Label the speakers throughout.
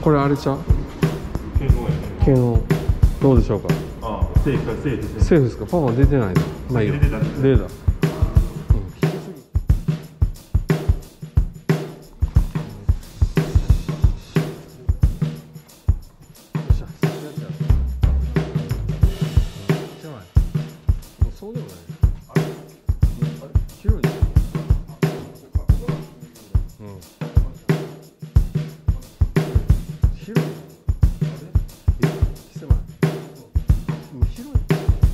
Speaker 1: これあれちゃう？
Speaker 2: 検温やね。
Speaker 1: 検温どうでしょうか？
Speaker 2: ああ、セーフか、セーフですね。
Speaker 1: セーフですか？パパ出てないの？まあいいよ。
Speaker 2: 出た。
Speaker 1: 出た。そうでもない。広いね。うん。広い。狭い。もう広い。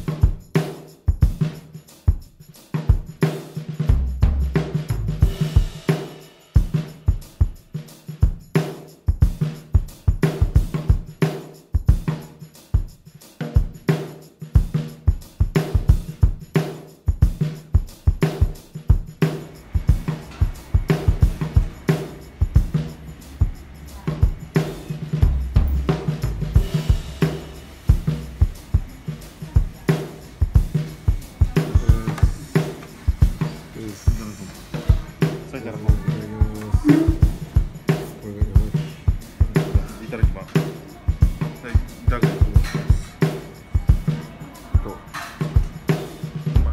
Speaker 2: それからもういただきます。はい、いただきます。うまい。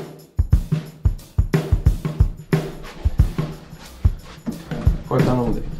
Speaker 1: これ頼むで。